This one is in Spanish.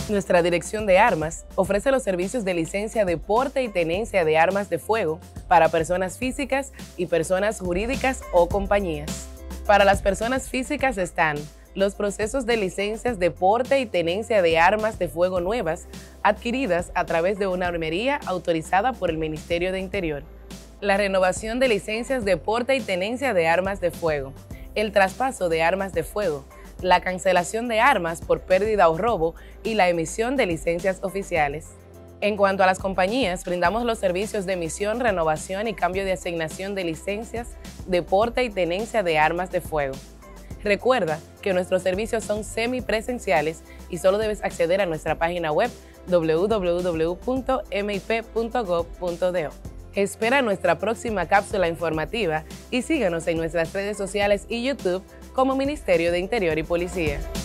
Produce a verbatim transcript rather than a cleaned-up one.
Nuestra Dirección de Armas ofrece los servicios de licencia de porte y tenencia de armas de fuego para personas físicas y personas jurídicas o compañías. Para las personas físicas están los procesos de licencias de porte y tenencia de armas de fuego nuevas adquiridas a través de una armería autorizada por el Ministerio de Interior, la renovación de licencias de porte y tenencia de armas de fuego, el traspaso de armas de fuego, la cancelación de armas por pérdida o robo y la emisión de licencias oficiales. En cuanto a las compañías, brindamos los servicios de emisión, renovación y cambio de asignación de licencias de porte y tenencia de armas de fuego. Recuerda que nuestros servicios son semipresenciales y solo debes acceder a nuestra página web w w w punto m i p punto gov punto do. Espera nuestra próxima cápsula informativa y síganos en nuestras redes sociales y YouTube como Ministerio de Interior y Policía.